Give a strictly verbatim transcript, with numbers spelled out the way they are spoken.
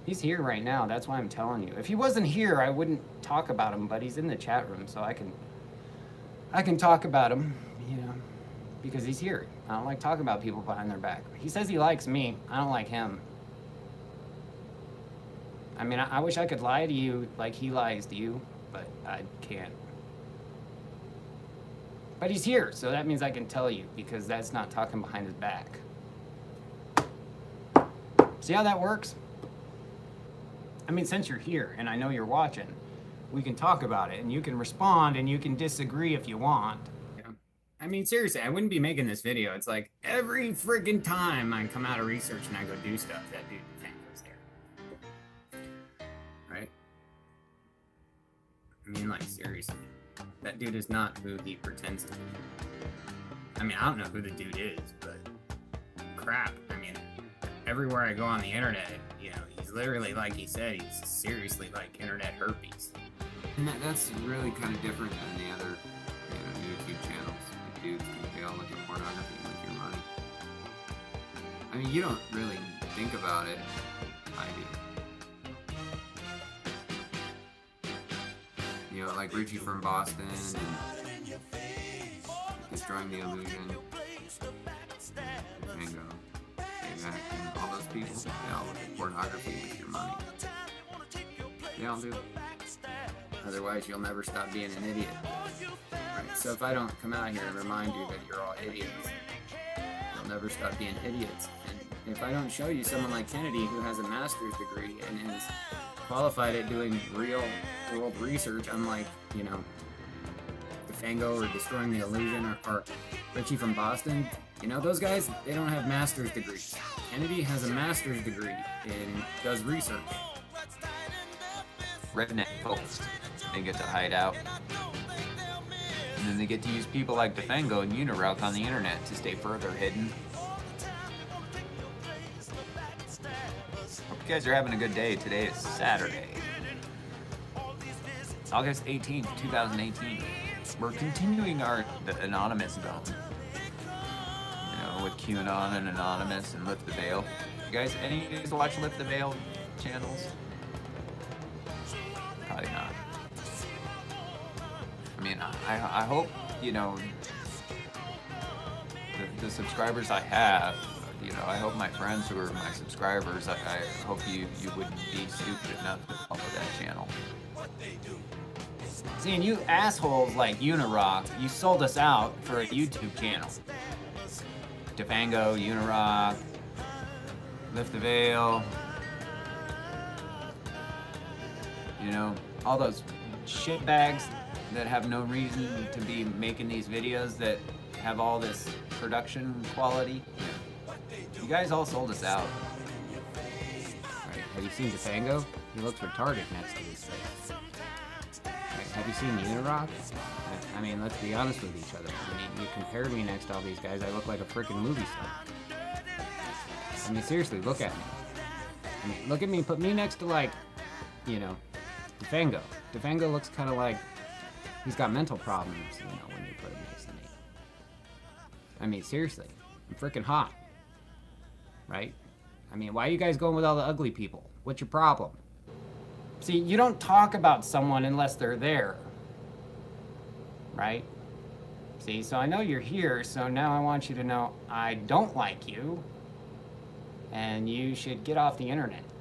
He's here right now. That's why I'm telling you. If he wasn't here, I wouldn't talk about him, but he's in the chat room, so I can I can talk about him, you know, because he's here. I don't like talking about people behind their back. He says he likes me. I don't like him. I mean, I, I wish I could lie to you like he lies to you, but I can't. But he's here, so that means I can tell you, because that's not talking behind his back. See how that works? I mean, since you're here and I know you're watching, we can talk about it and you can respond and you can disagree if you want. Yeah. I mean, seriously, I wouldn't be making this video. It's like every friggin' time I come out of research and I go do stuff, that dude Fango's there. Right? I mean, like, seriously. That dude is not who he pretends to be. I mean, I don't know who the dude is, but crap. I mean, everywhere I go on the internet, you know, he's literally, like he said, he's seriously like internet herpes. And that, that's really kind of different than the other, you know, YouTube channels. Like dudes think they all look at pornography with your money. I mean, you don't really think about it. I do. You know, like Richie from Boston and Destroying the Illusion, Fango, and all those people, they all look at pornography with your money. They all do. Otherwise, you'll never stop being an idiot. Right? So if I don't come out here and remind you that you're all idiots, you'll never stop being idiots. And if I don't show you someone like Kennedy who has a master's degree and is qualified at doing real world research, unlike, you know, Fango or Destroying the Illusion or, or Richie from Boston, you know, those guys, they don't have master's degrees. Kennedy has a master's degree and does research. Redneck folks, they get to hide out. And then they get to use people like Defango and Unirock on the internet to stay further hidden. Hope you guys are having a good day. Today is Saturday. It's August eighteenth, two thousand eighteen. We're continuing our the Anonymous zone. You know, with QAnon and Anonymous and Lift the Veil. You guys, any of you guys watch Lift the Veil channels? Probably not. I mean, I, I hope, you know, the, the subscribers I have, you know, I hope my friends who are my subscribers, I, I hope you, you wouldn't be stupid enough to follow that channel. See, and you assholes like Unirock, you sold us out for a YouTube channel. Defango, Unirock, Lift the Veil, you know, all those shitbags that have no reason to be making these videos that have all this production quality. You guys all sold us out. Right, have you seen Defango? He looks retarded next to his face. Right, have you seen Unirock? I, I mean, let's be honest with each other. I mean, you compared me next to all these guys, I look like a freaking movie star. I mean, seriously, look at me. I mean, look at me, put me next to, like, you know, Defango. Defango looks kind of like he's got mental problems, you know, when you put him next to me. I mean, seriously, I'm freaking hot. Right? I mean, why are you guys going with all the ugly people? What's your problem? See, you don't talk about someone unless they're there. Right? See, so I know you're here, so now I want you to know I don't like you, and you should get off the internet.